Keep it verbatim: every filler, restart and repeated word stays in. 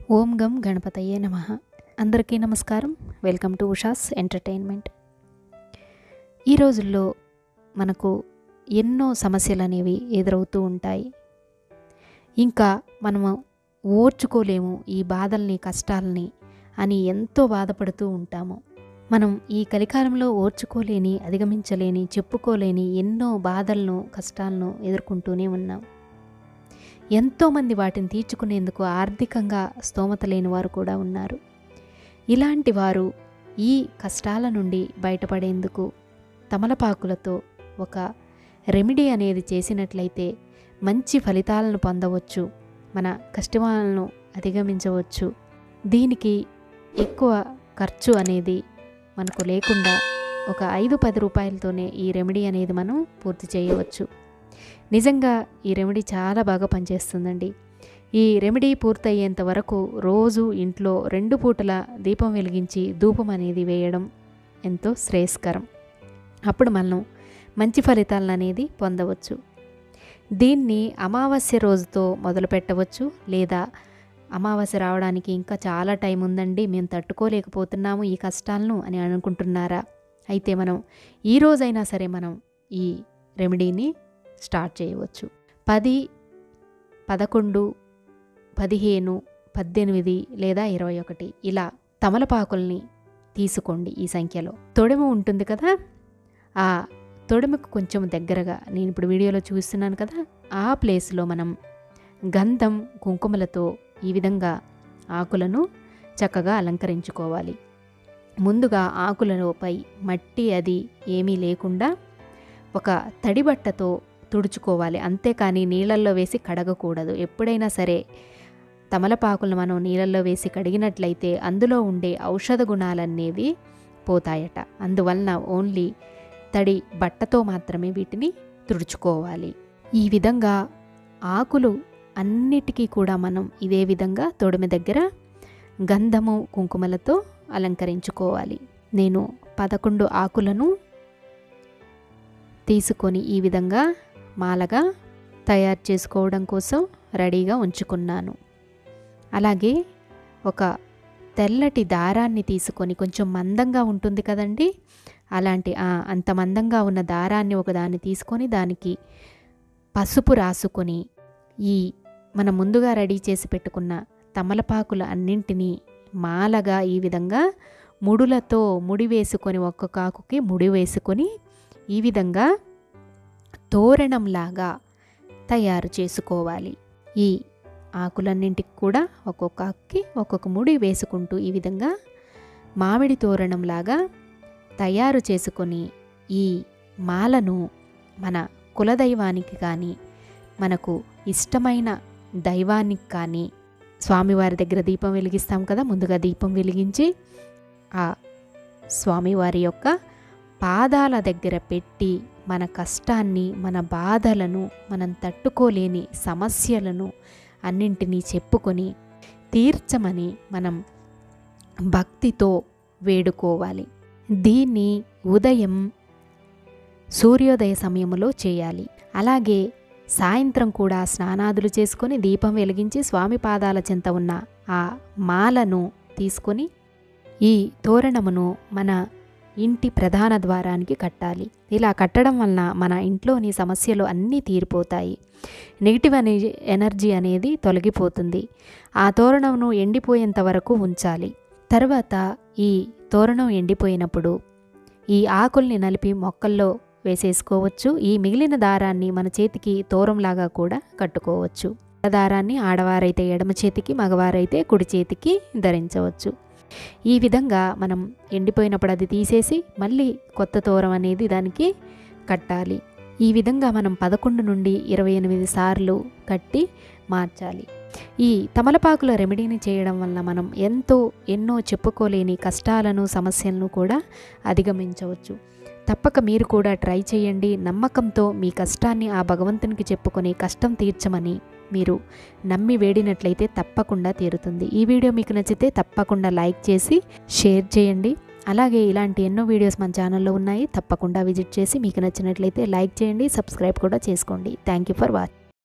ఓం గం గణపతయే నమః. అందరికీ నమస్కారం. Welcome to Usha's entertainment. ఈ రోజుల్లో మనకు ఎన్నో సమస్యలు అనేవి ఎదురవుతూ ఉంటాయి. ఇంకా మనము ఓర్చుకోలేము ఈ బాధల్ని, కష్టాలని అని ఎంతో బాధపడుతూ ఉంటాము. మనం ఈ కలికాలంలో ఓర్చుకోలేని, అధిగమించలేని, చెప్పుకోలేని ఎన్నో బాధలను, కష్టాలను ఎదుర్కొంటూనే ఉన్నాం. ఎంతోమంది వాటిని తీర్చుకునేందుకు ఆర్థికంగా స్తోమత లేని వారు కూడా ఉన్నారు. ఇలాంటి వారు ఈ కష్టాల నుండి బయటపడేందుకు తమలపాకులతో ఒక రెమెడీ అనేది చేసినట్లయితే మంచి ఫలితాలను పొందవచ్చు, మన కష్టాలను అధిగమించవచ్చు. దీనికి ఎక్కువ ఖర్చు అనేది మనకు లేకుండా ఒక ఐదు పది రూపాయలతోనే ఈ రెమెడీ అనేది మనం పూర్తి చేయవచ్చు. నిజంగా ఈ రెమెడీ చాలా బాగా పనిచేస్తుందండి. ఈ రెమెడీ పూర్తయ్యేంత వరకు రోజు ఇంట్లో రెండు పూటల దీపం వెలిగించి ధూపం అనేది వేయడం ఎంతో శ్రేయస్కరం. అప్పుడు మనం మంచి ఫలితాలను అనేది పొందవచ్చు. దీన్ని అమావాస్య రోజుతో మొదలు పెట్టవచ్చు, లేదా అమావాస్య రావడానికి ఇంకా చాలా టైం ఉందండి, మేము తట్టుకోలేకపోతున్నాము ఈ కష్టాలను అని అనుకుంటున్నారా? అయితే మనం ఈ రోజైనా సరే మనం ఈ రెమెడీని స్టార్ట్ చేయవచ్చు. పది, పదకొండు, పదిహేను, పద్దెనిమిది లేదా ఇరవై ఒకటి ఇలా తమలపాకుల్ని తీసుకోండి. ఈ సంఖ్యలో తొడెము ఉంటుంది కదా, ఆ తొడెముకు కొంచెం దగ్గరగా నేను ఇప్పుడు వీడియోలో చూస్తున్నాను కదా, ఆ ప్లేస్లో మనం గంధం, కుంకుమలతో ఈ విధంగా ఆకులను చక్కగా అలంకరించుకోవాలి. ముందుగా ఆకులపై మట్టి అది ఏమీ లేకుండా ఒక తడి బట్టతో తుడుచుకోవాలి. అంతేకాని నీళ్ళల్లో వేసి కడగకూడదు. ఎప్పుడైనా సరే తమలపాకులను మనం నీళ్ళల్లో వేసి కడిగినట్లయితే అందులో ఉండే ఔషధ గుణాలనేవి పోతాయట. అందువలన ఓన్లీ తడి బట్టతో మాత్రమే వీటిని తుడుచుకోవాలి. ఈ విధంగా ఆకులు అన్నిటికీ కూడా మనం ఇదే విధంగా తొడిమి దగ్గర గంధము, కుంకుమలతో అలంకరించుకోవాలి. నేను పదకొండు ఆకులను తీసుకొని ఈ విధంగా మాలగా తయారు చేసుకోవడం కోసం రెడీగా ఉంచుకున్నాను. అలాగే ఒక తెల్లటి దారాన్ని తీసుకొని, కొంచెం మందంగా ఉంటుంది కదండి, అలాంటి అంత మందంగా ఉన్న దారాన్ని ఒకదాన్ని తీసుకొని దానికి పసుపు రాసుకొని ఈ మనం ముందుగా రెడీ చేసి పెట్టుకున్న తమలపాకుల అన్నింటినీ మాలగా ఈ విధంగా ముడులతో ముడి వేసుకొని, ఒక్కొక్క ఆకుకి ముడి వేసుకొని ఈ విధంగా తోరణంలాగా తయారు చేసుకోవాలి. ఈ ఆకులన్నింటికి కూడా ఒక్కొక్క ఆకుకి ఒక్కొక్క ముడి వేసుకుంటూ ఈ విధంగా మామిడి తోరణంలాగా తయారు చేసుకొని ఈ మాలను మన కులదైవానికి కానీ, మనకు ఇష్టమైన దైవానికి కానీ, స్వామివారి దగ్గర దీపం వెలిగిస్తాం కదా, ముందుగా దీపం వెలిగించి ఆ స్వామివారి యొక్క పాదాల దగ్గర పెట్టి మన కష్టాన్ని, మన బాధలను, మనం తట్టుకోలేని సమస్యలను అన్నింటినీ చెప్పుకొని తీర్చమని మనం భక్తితో వేడుకోవాలి. దీన్ని ఉదయం సూర్యోదయ సమయంలో చేయాలి. అలాగే సాయంత్రం కూడా స్నానాదులు చేసుకొని దీపం వెలిగించి స్వామి పాదాల చెంత ఉన్న ఆ మాలను తీసుకొని ఈ తోరణమును మన ఇంటి ప్రధాన ద్వారానికి కట్టాలి. ఇలా కట్టడం వలన మన ఇంట్లోని సమస్యలు అన్నీ తీరిపోతాయి. నెగిటివ్ అనే ఎనర్జీ అనేది తొలగిపోతుంది. ఆ తోరణమును ఎండిపోయేంత వరకు ఉంచాలి. తర్వాత ఈ తోరణం ఎండిపోయినప్పుడు ఈ ఆకుల్ని నలిపి మొక్కల్లో వేసేసుకోవచ్చు. ఈ మిగిలిన దారాన్ని మన చేతికి తోరంలాగా కూడా కట్టుకోవచ్చు. దారాన్ని ఆడవారైతే ఎడమ చేతికి, మగవారైతే కుడి చేతికి ధరించవచ్చు. ఈ విధంగా మనం ఎండిపోయినప్పుడు అది తీసేసి మళ్ళీ కొత్త తోరం అనేది దానికి కట్టాలి. ఈ విధంగా మనం పదకొండు నుండి ఇరవై ఎనిమిది సార్లు కట్టి మార్చాలి. ఈ తమలపాకుల రెమెడీని చేయడం వల్ల మనం ఎంతో ఎన్నో చెప్పుకోలేని కష్టాలను, సమస్యలను కూడా అధిగమించవచ్చు. తప్పక మీరు కూడా ట్రై చేయండి. నమ్మకంతో మీ కష్టాన్ని ఆ భగవంతునికి చెప్పుకొని కష్టం తీర్చమని మీరు నమ్మి వేడినట్లయితే తప్పకుండా తీరుతుంది. ఈ వీడియో మీకు నచ్చితే తప్పకుండా లైక్ చేసి షేర్ చేయండి. అలాగే ఇలాంటి ఎన్నో వీడియోస్ మన ఛానల్లో ఉన్నాయి, తప్పకుండా విజిట్ చేసి మీకు నచ్చినట్లయితే లైక్ చేయండి, సబ్స్క్రైబ్ కూడా చేసుకోండి. Thank you for watching.